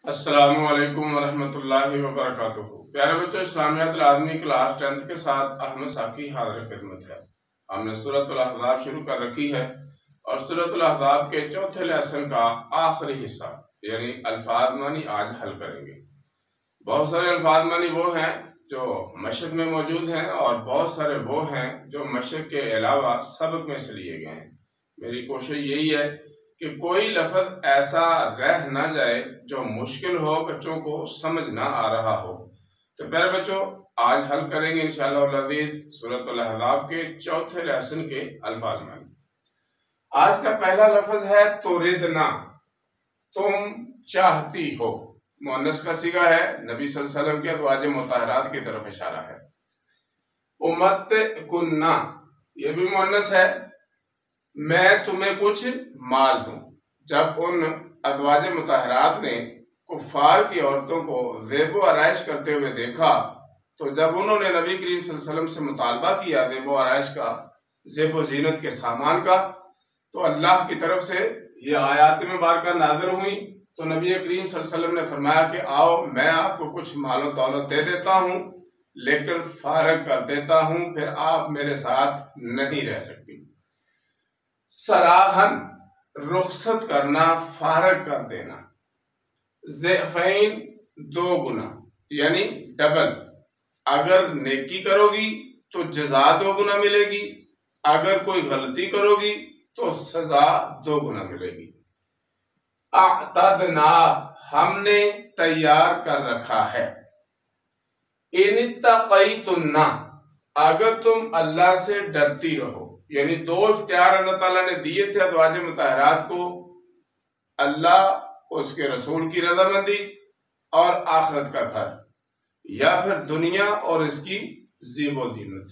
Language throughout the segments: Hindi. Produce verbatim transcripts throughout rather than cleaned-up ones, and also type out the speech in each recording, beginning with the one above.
अस्सलामुअलैकुम वरहमतुल्लाहि वबरकातुहू। प्यारे बच्चों, इस्लामियात आदमी क्लास टेंथ के साथ अहमद साकी हाजिर खिदमत है। हमने सूरतुल अहज़ाब शुरू कर रखी है और सूरतुल अहज़ाब के चौथे लेसन का आखिरी हिस्सा यानी अल्फाज मानी आज हल करेंगे। बहुत सारे अल्फाज मानी वो हैं जो मशक में मौजूद हैं और बहुत सारे वो हैं जो मशक के अलावा सबक में से लिए गए हैं। मेरी कोशिश यही है कि कोई लफ्ज ऐसा रह ना जाए जो मुश्किल हो, बच्चों को समझ ना आ रहा हो। तो प्यारे बच्चों, आज हल करेंगे इंशाअल्लाह अज़ीज़ सूरतुल अहज़ाब के चौथे लेसन के अल्फाज में। आज का पहला लफ्ज है तुरिदना, तुम चाहती हो। मुअन्नस का सिगा है, नबी सल्लल्लाहु अलैहि वसल्लम के अज़वाज मुतहरात की तरफ इशारा है। उम्मत कुन्ना, ये भी मुअन्नस है, मैं तुम्हें कुछ माल दूं। जब उन अज़वाज मुतहरात ने कुफ्फार की औरतों को ज़ेबो आराइश करते हुए देखा तो जब उन्होंने नबी करीम सल्लल्लाहु अलैहि वसल्लम से मुतालबा किया ज़ेबो आराइश का, ज़ेबो ज़ीनत के सामान का, तो अल्लाह की तरफ से ये आयात मुबारका नाज़िल हुई। तो नबी करीम सल्लल्लाहु अलैहि वसल्लम ने फरमाया कि आओ मैं आपको कुछ मालो दौलत दे देता हूँ, लेकिन फारग कर देता हूँ, फिर आप मेरे साथ नहीं रह सकती। सराहन, रुखसत करना, फारग कर देना। ज़ेफ़ैन, दो गुना यानी डबल। अगर नेकी करोगी तो जज़ा दो गुना मिलेगी, अगर कोई गलती करोगी तो सजा दो गुना मिलेगी। अअतदना, हमने तैयार कर रखा है। इनित्तक़ैतुन्ना, अगर तुम अल्लाह से डरती रहो, यानी दो इख्तियार अल्लाह ताला ने दिए थे अज़वाज मुतहरात को, अल्लाह, उसके रसूल की रज़ामंदी और आखिरत का घर, या फिर दुनिया और इसकी ज़ीबो ज़ीनत।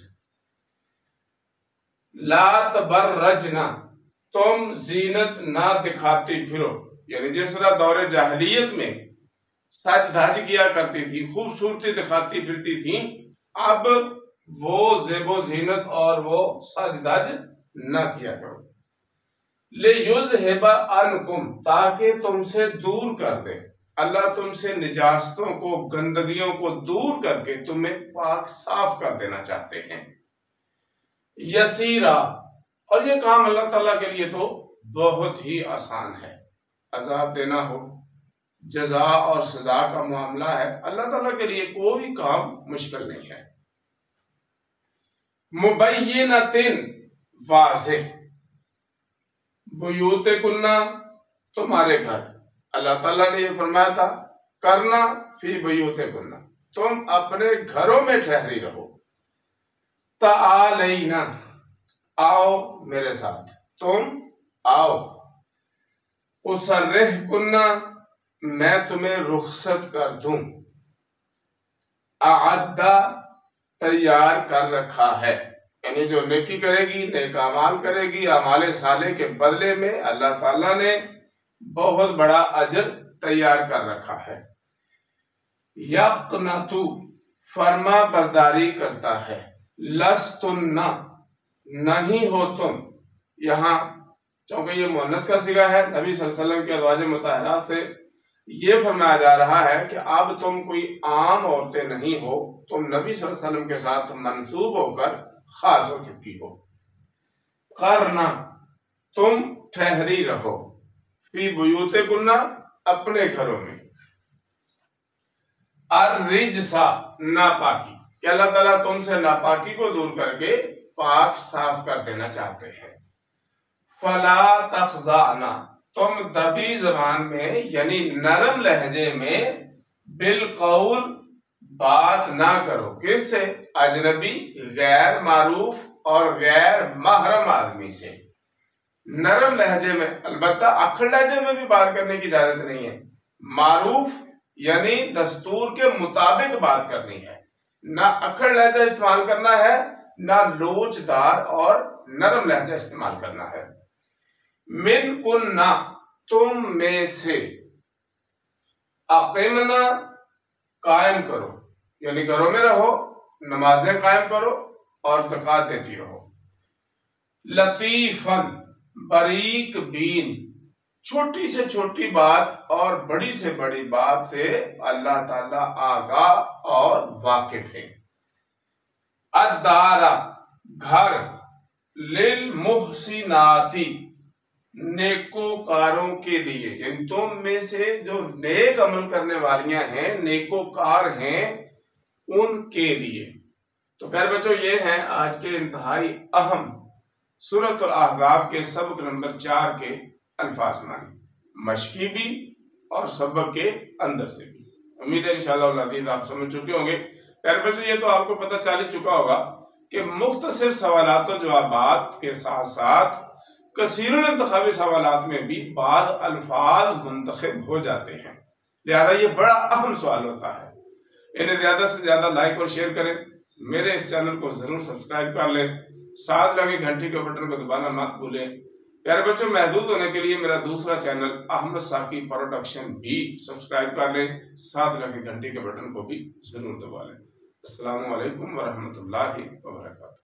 ला तबर्रजना, तुम जीनत ना दिखाती फिरो, यानी जिस तरह दौरे जाहिलियत में सज धज किया करती थी, खूबसूरती दिखाती फिरती थी, अब वो ज़ेबो ज़ीनत और वो सज धज न किया करो। ले युज़हिबा अन्कुम, ताकि तुमसे दूर कर दे। अल्लाह तुमसे निजास्तों को, गंदगियों को दूर करके तुम्हें पाक साफ कर देना चाहते हैं। यसीरा, और ये काम अल्लाह ताला के लिए तो बहुत ही आसान है। अजाब देना हो, जजा और सजा का मामला है, अल्लाह ताला के लिए कोई काम मुश्किल नहीं है। मुबय्यिनतिन, वाज़ेह। बुयूते कुन्ना, तुम्हारे घर। अल्लाह ताला ने ये फरमाया था करना फी बुयूते कुन्ना, तुम अपने घरों में ठहरी रहो। तालैना, आओ मेरे साथ, तुम आओ। उसर्रिह कुन्ना, मैं तुम्हें रुखसत कर दूं। आअद्दा, तैयार कर रखा है, यानी जो नेकी करेगी, नेक अमाल करेगी, अमाले साले के बदले में अल्लाह ताला ने बहुत बड़ा अजर तैयार कर रखा है। यक़नतु, फरमा बरदारी करता है। लस्तुन्ना, नहीं हो तुम। यहाँ चूंकि ये मुअन्नस का सिगा है, नबी सल्लल्लाहु अलैहि वसल्लम के अज़वाज मुतहरात से ये फरमाया जा रहा है कि अब तुम कोई आम औरतें नहीं हो, तुम नबी सल्लल्लाहु अलैहि वसल्लम के साथ मंसूब होकर खास हो चुकी हो। करना, तुम ठहरी रहो। फी बुयूते कुन्ना, अपने घरों में। अर्रिजसा, नापाकी, कि अल्लाह ताला तुमसे नापाकी को दूर करके पाक साफ कर देना चाहते हैं। फला तखज़ाना, तुम दबी जबान में यानी नरम लहजे में बिलकौल, बात ना करो। किससे? अजनबी, गैर मारूफ और गैर महरम आदमी से। नरम लहजे में, अलबत्ता अखड़ लहजे में भी बात करने की इजाजत नहीं है। मारूफ यानी दस्तूर के मुताबिक बात करनी है, ना अखड़ लहजा इस्तेमाल करना है, ना लोचदार और नरम लहजा इस्तेमाल करना है। मिन कुन्ना, तुम में से। अक़िमना, कायम करो, यानी घरों में रहो, नमाजें कायम करो और ज़कात देती रहो। लतीफन, बारीक बीन, छोटी से छोटी बात और बड़ी से बड़ी बात से अल्लाह ताला आगाह और वाकिफ है। अद्दारा घर, लिल मुहसिनाती नेकोकारों के लिए, इन तुम में से जो नेक अमल करने वालियां हैं, नेकोकार हैं, उनके लिए। तो प्यारे बच्चों, ये हैं आज के इंतहाई अहम सूरतुल अहज़ाब के सबक नंबर चार के अल्फाज मानी, मशकी भी और सबक के अंदर से भी। उम्मीद है इंशाअल्लाह अज़ीज़ आप समझ चुके होंगे। प्यारे बच्चों, ये तो आपको पता चल ही चुका होगा कि मुख्तसर सवालात और जवाबात के साथ साथ कसीरुल इंतखाबी सवालात में भी बाद अल्फाज मुंतखब हो जाते हैं, लिहाजा ये बड़ा अहम सवाल होता है। इन्हें ज्यादा से ज्यादा लाइक और शेयर करें, मेरे इस चैनल को जरूर सब्सक्राइब कर लें, साथ लगे घंटी के बटन को दबाना मत भूलें। प्यारे बच्चों, महदूद होने के लिए मेरा दूसरा चैनल अहमद साकी प्रोडक्शन भी सब्सक्राइब कर लें, साथ लगे घंटी के बटन को भी जरूर दबा लें। अस्सलामु अलैकुम वरहमतुल्लाहि वबरकातुहू।